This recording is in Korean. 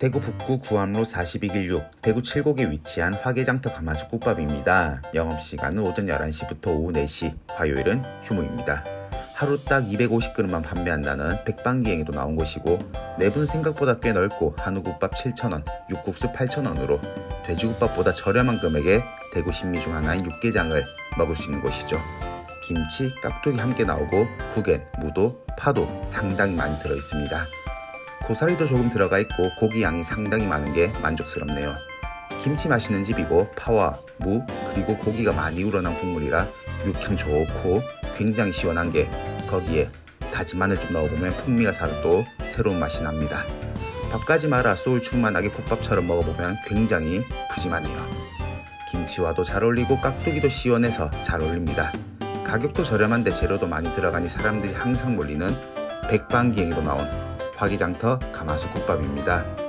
대구 북구 구암로 42길 6 대구 칠곡에 위치한 화개장터 가마솥 국밥입니다. 영업시간은 오전 11시부터 오후 4시, 화요일은 휴무입니다. 하루 딱 250그릇만 판매한다는 백반기행이도 나온 곳이고 내부는 생각보다 꽤 넓고 한우국밥 7,000원, 육국수 8,000원으로 돼지국밥보다 저렴한 금액에 대구 신미 중 하나인 육개장을 먹을 수 있는 곳이죠. 김치, 깍두기 함께 나오고 국엔, 무도, 파도 상당히 많이 들어있습니다. 고사리도 조금 들어가 있고 고기 양이 상당히 많은 게 만족스럽네요. 김치 맛있는 집이고 파와 무 그리고 고기가 많이 우러난 국물이라 육향 좋고 굉장히 시원한 게 거기에 다진 마늘 좀 넣어보면 풍미가 살아 또 새로운 맛이 납니다. 밥까지 말아 소울 충만하게 국밥처럼 먹어보면 굉장히 푸짐하네요. 김치와도 잘 어울리고 깍두기도 시원해서 잘 어울립니다. 가격도 저렴한데 재료도 많이 들어가니 사람들이 항상 몰리는 백반기행이도 나온 화개장터 가마솥 국밥입니다.